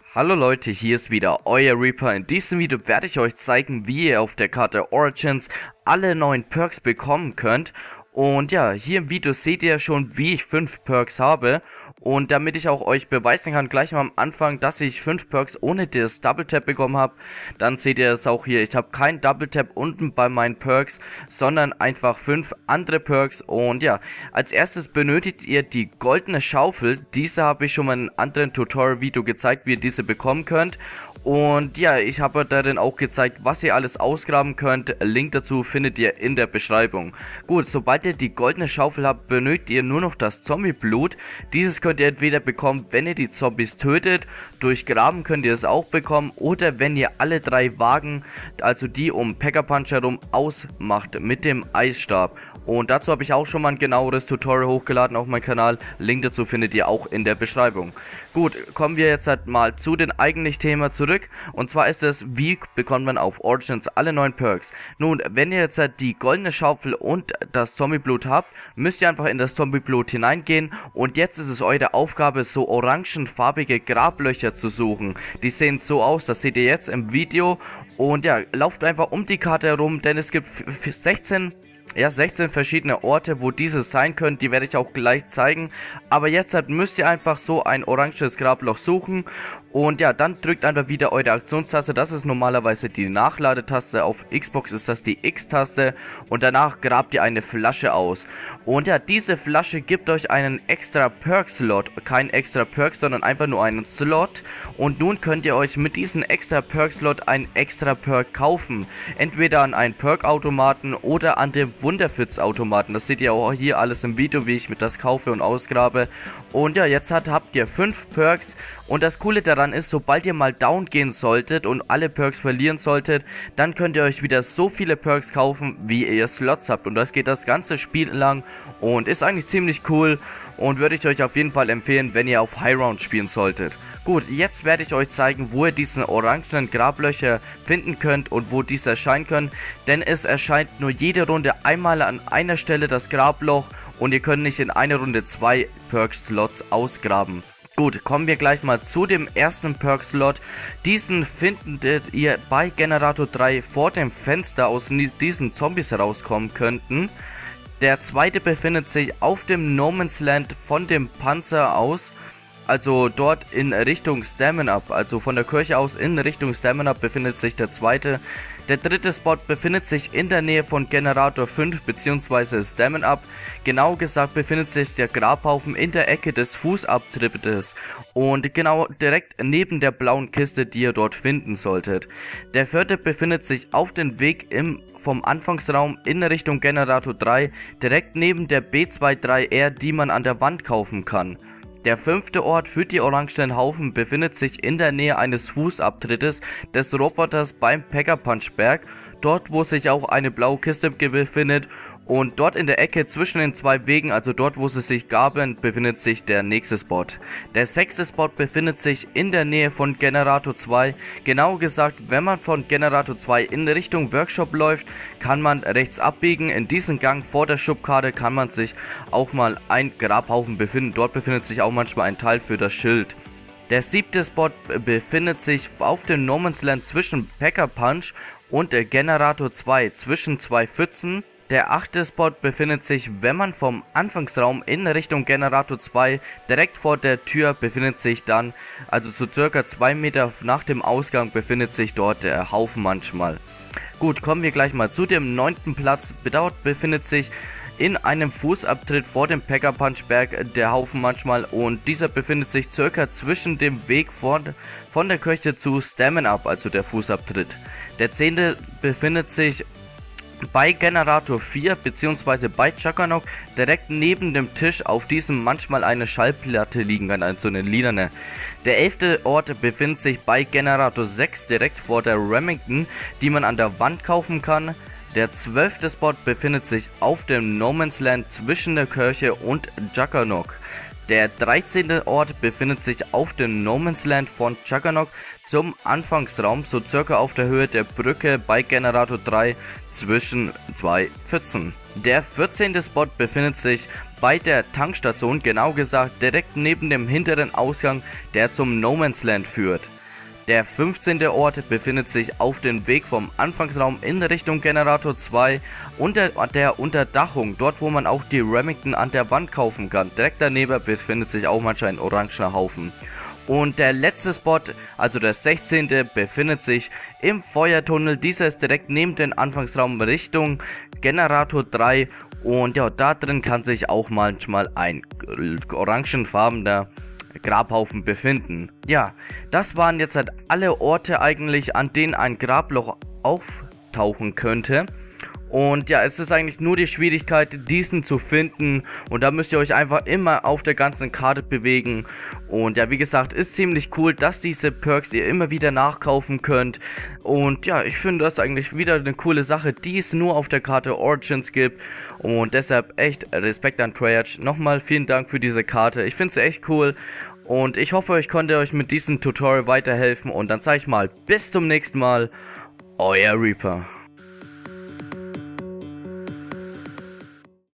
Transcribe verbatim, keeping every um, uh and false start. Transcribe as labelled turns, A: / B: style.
A: Hallo Leute, hier ist wieder euer Reaper. In diesem Video werde ich euch zeigen, wie ihr auf der Karte Origins alle neuen Perks bekommen könnt. Und ja, hier im Video seht ihr schon, wie ich fünf Perks habe. Und damit ich auch euch beweisen kann, gleich mal am Anfang, dass ich fünf Perks ohne das Double Tap bekommen habe, dann seht ihr es auch hier. Ich habe kein Double Tap unten bei meinen Perks, sondern einfach fünf andere Perks. Und ja, als erstes benötigt ihr die goldene Schaufel. Diese habe ich schon mal in einem anderen Tutorial-Video gezeigt, wie ihr diese bekommen könnt. Und ja, ich habe darin auch gezeigt, was ihr alles ausgraben könnt. Link dazu findet ihr in der Beschreibung. Gut, sobald ihr die goldene Schaufel habt, benötigt ihr nur noch das Zombie-Blut. Dieses könnt ihr entweder bekommen, wenn ihr die Zombies tötet. Durch Graben könnt ihr es auch bekommen. Oder wenn ihr alle drei Wagen, also die um Pack-a-Punch herum, ausmacht mit dem Eisstab. Und dazu habe ich auch schon mal ein genaueres Tutorial hochgeladen auf meinem Kanal. Link dazu findet ihr auch in der Beschreibung. Gut, kommen wir jetzt halt mal zu dem eigentlichen Thema zurück. Und zwar ist es, wie bekommt man auf Origins alle neuen Perks. Nun, wenn ihr jetzt halt die goldene Schaufel und das Zombieblut habt, müsst ihr einfach in das Zombieblut hineingehen. Und jetzt ist es eure Aufgabe, so orangenfarbige Grablöcher zu suchen. Die sehen so aus, das seht ihr jetzt im Video. Und ja, lauft einfach um die Karte herum, denn es gibt sechzehn... Ja, sechzehn verschiedene Orte, wo diese sein können, die werde ich auch gleich zeigen. Aber jetzt müsst ihr einfach so ein oranges Grabloch suchen. Und ja, dann drückt einfach wieder eure Aktionstaste. Das ist normalerweise die Nachladetaste. Auf Xbox ist das die X-Taste. Und danach grabt ihr eine Flasche aus. Und ja, diese Flasche gibt euch einen extra Perk-Slot. Kein extra Perk, sondern einfach nur einen Slot. Und nun könnt ihr euch mit diesem extra Perk-Slot einen extra Perk kaufen. Entweder an einen Perk-Automaten oder an dem Wunderfitz-Automaten. Das seht ihr auch hier alles im Video, wie ich mir das kaufe und ausgrabe. Und ja, jetzt hat, habt ihr fünf Perks. Und das Coole daran ist, sobald ihr mal down gehen solltet und alle Perks verlieren solltet, dann könnt ihr euch wieder so viele Perks kaufen, wie ihr Slots habt. Und das geht das ganze Spiel lang und ist eigentlich ziemlich cool und würde ich euch auf jeden Fall empfehlen, wenn ihr auf High Round spielen solltet. Gut, jetzt werde ich euch zeigen, wo ihr diesen orangenen Grablöcher finden könnt und wo diese erscheinen können. Denn es erscheint nur jede Runde einmal an einer Stelle das Grabloch und ihr könnt nicht in einer Runde zwei Perk-Slots ausgraben. Gut, kommen wir gleich mal zu dem ersten Perk-Slot. Diesen findet ihr bei Generator drei vor dem Fenster, aus diesen Zombies herauskommen könnten. Der zweite befindet sich auf dem No Man's Land von dem Panzer aus. Also dort in Richtung Stamina Up, also von der Kirche aus in Richtung Stamina Up befindet sich der zweite. Der dritte Spot befindet sich in der Nähe von Generator fünf bzw. Stamina Up. Genau gesagt befindet sich der Grabhaufen in der Ecke des Fußabtrittes und genau direkt neben der blauen Kiste, die ihr dort finden solltet. Der vierte befindet sich auf dem Weg im vom Anfangsraum in Richtung Generator drei, direkt neben der B dreiundzwanzig R, die man an der Wand kaufen kann. Der fünfte Ort für die orangenen Haufen befindet sich in der Nähe eines Fußabtrittes des Roboters beim Pack-a-Punch Berg, dort wo sich auch eine blaue Kiste befindet. Und dort in der Ecke zwischen den zwei Wegen, also dort wo sie sich gabeln, befindet sich der nächste Spot. Der sechste Spot befindet sich in der Nähe von Generator zwei. Genau gesagt, wenn man von Generator zwei in Richtung Workshop läuft, kann man rechts abbiegen. In diesem Gang vor der Schubkarte kann man sich auch mal ein Grabhaufen befinden. Dort befindet sich auch manchmal ein Teil für das Schild. Der siebte Spot befindet sich auf dem No Man's Land zwischen Pack-a-Punch und Generator zwei, zwischen zwei Pfützen. Der achte Spot befindet sich, wenn man vom Anfangsraum in Richtung Generator zwei direkt vor der Tür befindet sich dann, also so circa zwei Meter nach dem Ausgang befindet sich dort der Haufen manchmal. Gut, kommen wir gleich mal zu dem neunten Platz. Dort befindet sich in einem Fußabtritt vor dem Pack-a-Punch Berg der Haufen manchmal und dieser befindet sich circa zwischen dem Weg von, von der Kirche zu Stamina Up, also der Fußabtritt. Der zehnte befindet sich bei Generator vier bzw. bei Juggernaut direkt neben dem Tisch, auf diesem manchmal eine Schallplatte liegen kann, also eine lilane. Der elfte Ort befindet sich bei Generator sechs direkt vor der Remington, die man an der Wand kaufen kann. Der zwölfte Spot befindet sich auf dem No Man's Land zwischen der Kirche und Juggernaut. Der dreizehnte Ort befindet sich auf dem No Man's Land von Juggernaut zum Anfangsraum, so circa auf der Höhe der Brücke bei Generator drei zwischen zwei Pfützen. Der vierzehnte Spot befindet sich bei der Tankstation, genau gesagt direkt neben dem hinteren Ausgang, der zum No Man's Land führt. Der fünfzehnte Ort befindet sich auf dem Weg vom Anfangsraum in Richtung Generator zwei unter der Unterdachung, dort wo man auch die Remington an der Wand kaufen kann. Direkt daneben befindet sich auch manchmal ein orangener Haufen. Und der letzte Spot, also der sechzehnte, befindet sich im Feuertunnel. Dieser ist direkt neben dem Anfangsraum Richtung Generator drei. Und ja, da drin kann sich auch manchmal ein orangenfarbener Grabhaufen befinden. Ja, das waren jetzt halt alle Orte eigentlich, an denen ein Grabloch auftauchen könnte. Und ja, es ist eigentlich nur die Schwierigkeit, diesen zu finden. Und da müsst ihr euch einfach immer auf der ganzen Karte bewegen. Und ja, wie gesagt, ist ziemlich cool, dass diese Perks ihr immer wieder nachkaufen könnt. Und ja, ich finde das eigentlich wieder eine coole Sache, die es nur auf der Karte Origins gibt. Und deshalb echt Respekt an Treyarch. Nochmal vielen Dank für diese Karte. Ich finde sie echt cool. Und ich hoffe, ich konnte euch mit diesem Tutorial weiterhelfen. Und dann sage ich mal, bis zum nächsten Mal. Euer Reaper.